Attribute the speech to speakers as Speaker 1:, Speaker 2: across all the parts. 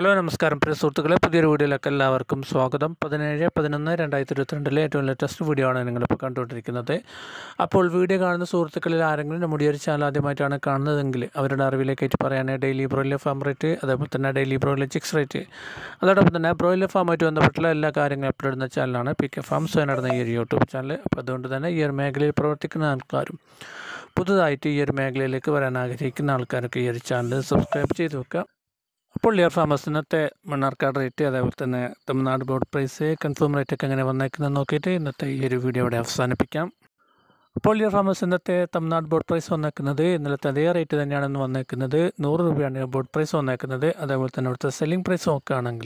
Speaker 1: Hello നമസ്കാരം പ്രിയ സുഹൃത്തുക്കളെ, പുതിയൊരു വീഡിയോയിലേക്ക് എല്ലാവർക്കും സ്വാഗതം. 17/11/2022 ഏറ്റവും ലേറ്റസ്റ്റ് വീഡിയോ ആണ് നിങ്ങളിപ്പോൾ കണ്ടുകൊണ്ടിരിക്കുന്നത്. അപ്പോൾ വീഡിയോ കാണുന്ന സുഹൃത്തുക്കളിൽ ആരെങ്കിലും നമ്മുടെ ഒരു ചാനൽ ആദ്യമായിട്ടാണ് കാണുന്നതെങ്കിൽ അവരുടെ അറിവിലേക്കായിട്ട് പറയാനേ ഡെയിലി ബ്രോയിലർ ഫാം റേറ്റ്, അതേപോലെ തന്നെ ഡെയിലി ബ്രോയിലർ ചിക്സ് റേറ്റ്, അതോടൊപ്പം തന്നെ ബ്രോയിലർ ഫാമായിട്ട് ബന്ധപ്പെട്ടുള്ള എല്ലാ കാര്യങ്ങളും അപ്ലോഡ് ചെയ്യുന്ന ചാനലാണ് PKfarms നടന്ന ഈ ഒരു യൂട്യൂബ് ചാനൽ. അപ്പോൾ അതുകൊണ്ട് തന്നെ ഈ ഒരു മേഖലയിൽ പ്രവർത്തിക്കുന്ന ആൾക്കാരും പുതുതായിട്ട് ഈ ഒരു മേഖലയിലേക്ക് വരാൻ ആഗ്രഹിക്കുന്ന ആൾക്കാരൊക്കെ ഈ ഒരു ചാനൽ സബ്സ്ക്രൈബ് ചെയ്ത് വെക്കുക. അപ്പോൾ ലിയർ ഫാമേഴ്സ് ഇന്നത്തെ മണ്ണാർക്കാട് റേറ്റ്, അതേപോലെ തന്നെ Tamil Nadu board price, confirm rate ഒക്കെ എങ്ങനെ വന്നേക്കുന്നത് നോക്കിയിട്ട് ഇന്നത്തെ ഈ ഒരു വീഡിയോ ഇവിടെ അവസാനിപ്പിക്കാം. അപ്പോൾ ലിയർ ഫാമേഴ്സ് ഇന്നത്തെ തമിഴ്നാട് ബോർഡ് പ്രൈസ് വന്നേക്കുന്നത് ഇന്നലത്തെ അതേ റേറ്റ് തന്നെയാണെന്ന് വന്നേക്കുന്നത്. 100 രൂപയാണ് ബോർഡ് പ്രൈസ് വന്നേക്കുന്നത്. അതേപോലെ തന്നെ അവിടുത്തെ സെല്ലിംഗ് പ്രൈസ് നോക്കുകയാണെങ്കിൽ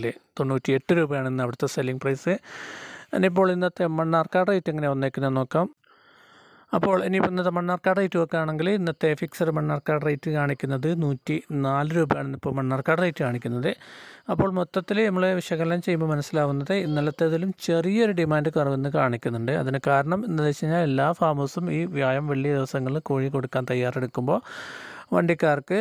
Speaker 1: 98 രൂപയാണ് ഇന്ന് അവിടുത്തെ സെല്ലിംഗ് പ്രൈസ്. ഇനിയിപ്പോൾ ഇന്നത്തെ മണ്ണാർക്കാട് റേറ്റ് എങ്ങനെ വന്നേക്കുന്നത് നോക്കാം. അപ്പോൾ ഇനിയിപ്പോൾ ഇന്നത്തെ മണ്ണാർക്കാട് റേറ്റ് നോക്കുകയാണെങ്കിൽ ഇന്നത്തെ ഫിക്സഡ് മണ്ണാർക്കാട് റേറ്റ് കാണിക്കുന്നത് 104 രൂപയാണ് ഇപ്പോൾ മണ്ണാർക്കാട് റേറ്റ് കാണിക്കുന്നത്. അപ്പോൾ മൊത്തത്തിൽ നമ്മൾ വിശകലനം ചെയ്യുമ്പോൾ മനസ്സിലാവുന്നത് ഇന്നലത്തേതിലും ചെറിയൊരു ഡിമാൻഡ് കുറവെന്ന് കാണിക്കുന്നുണ്ട്. അതിന് കാരണം എന്താണെന്ന് വെച്ച് കഴിഞ്ഞാൽ എല്ലാ ഫാമേഴ്സും ഈ വ്യാഴം വെള്ളി ദിവസങ്ങളിൽ കോഴി കൊടുക്കാൻ തയ്യാറെടുക്കുമ്പോൾ വണ്ടിക്കാർക്ക്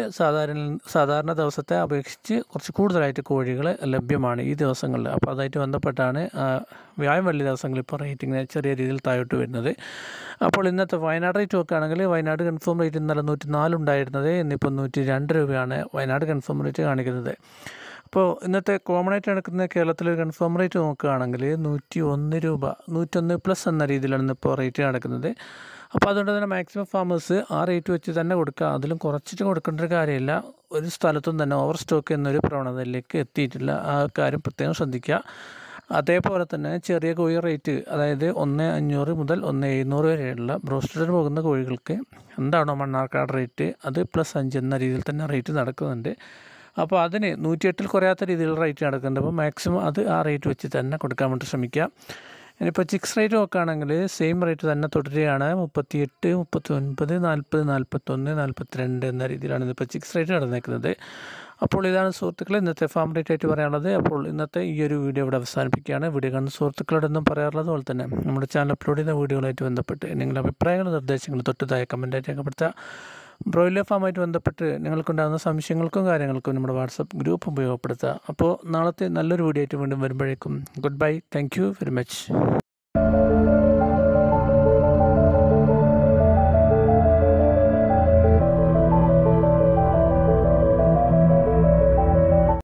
Speaker 1: സാധാരണ ദിവസത്തെ അപേക്ഷിച്ച് കുറച്ച് കൂടുതലായിട്ട് കോഴികൾ ലഭ്യമാണ് ഈ ദിവസങ്ങളിൽ. അപ്പോൾ അതായിട്ട് ബന്ധപ്പെട്ടാണ് വ്യാഴം വെള്ളി ദിവസങ്ങളിൽ ഇപ്പോൾ റേറ്റിങ്ങിന് ചെറിയ രീതിയിൽ താഴോട്ട് വരുന്നത്. അപ്പോൾ ഇന്നത്തെ വയനാട് റേറ്റ് നോക്കുകയാണെങ്കിൽ വയനാട് കൺഫേം റേറ്റ് ഇന്നലെ 104 ഉണ്ടായിരുന്നത്, ഇന്നിപ്പോൾ 102 രൂപയാണ് വയനാട് കൺഫേം റേറ്റ് കാണിക്കുന്നത്. അപ്പോൾ ഇന്നത്തെ കോമൺ ആയിട്ട് നടക്കുന്ന കേരളത്തിലൊരു കൺഫേം റേറ്റ് നോക്കുകയാണെങ്കിൽ 101 രൂപ, 101+ എന്ന രീതിയിലാണ് ഇന്നിപ്പോൾ റേറ്റ് നടക്കുന്നത്. അപ്പോൾ അതുകൊണ്ട് തന്നെ മാക്സിമം ഫാമേഴ്സ് ആ റേറ്റ് വെച്ച് തന്നെ കൊടുക്കുക, അതിലും കുറച്ചിട്ട് കൊടുക്കേണ്ട ഒരു കാര്യമില്ല. ഒരു സ്ഥലത്തും തന്നെ ഓവർ സ്റ്റോക്ക് എന്നൊരു പ്രവണതയിലേക്ക് എത്തിയിട്ടില്ല, ആ കാര്യം പ്രത്യേകം ശ്രദ്ധിക്കുക. അതേപോലെ തന്നെ ചെറിയ കോഴി റേറ്റ്, അതായത് 1,500 മുതൽ 1,700 വരെയുള്ള ബ്രോസ്റ്റഡിന് പോകുന്ന കോഴികൾക്ക് എന്താണോ മണ്ണാർക്കാട് റേറ്റ് അത് +5 എന്ന രീതിയിൽ തന്നെ റേറ്റ് നടക്കുന്നുണ്ട്. അപ്പോൾ അതിന് 108 കുറയാത്ത രീതിയിൽ റേറ്റ് നടക്കുന്നുണ്ട്. അപ്പോൾ മാക്സിമം അത് ആ റേറ്റ് വെച്ച് തന്നെ കൊടുക്കാൻ വേണ്ടി ശ്രമിക്കുക. ഇനിയിപ്പോൾ ചിക്സ് റേറ്റ് നോക്കുകയാണെങ്കിൽ സെയിം റേറ്റ് തന്നെ തുടരുകയാണ്. 38, 39, 40, 41, 42 എന്ന രീതിയിലാണ് ഇതിപ്പോൾ ചിക്സ് റേറ്റ് നടന്നേക്കുന്നത്. അപ്പോൾ ഇതാണ് സുഹൃത്തുക്കളെ ഇന്നത്തെ ഫാം റേറ്റ് ആയിട്ട് പറയാനുള്ളത്. അപ്പോൾ ഇന്നത്തെ ഈ ഒരു വീഡിയോ ഇവിടെ അവസാനിപ്പിക്കുകയാണ്. വീഡിയോ കാണുന്ന സുഹൃത്തുക്കളോടൊന്നും പറയാറുള്ളത് പോലെ തന്നെ നമ്മുടെ ചാനൽ അപ്ലോഡ് ചെയ്യുന്ന വീഡിയോകളായിട്ട് ബന്ധപ്പെട്ട് നിങ്ങളുടെ അഭിപ്രായങ്ങളും നിർദ്ദേശങ്ങളും തൊട്ടതായ കമൻറ്റായിട്ട് രേഖപ്പെടുത്തുക. ബ്രോയിലർ ഫാമായിട്ട് ബന്ധപ്പെട്ട് നിങ്ങൾക്കുണ്ടാകുന്ന സംശയങ്ങൾക്കും കാര്യങ്ങൾക്കും നമ്മുടെ വാട്സപ്പ് ഗ്രൂപ്പ് ഉപയോഗപ്പെടുത്തുക. അപ്പോൾ നാളത്തെ നല്ലൊരു വീഡിയോ ആയിട്ട് വീണ്ടും വരുമ്പോഴേക്കും good bye. Thank you very much.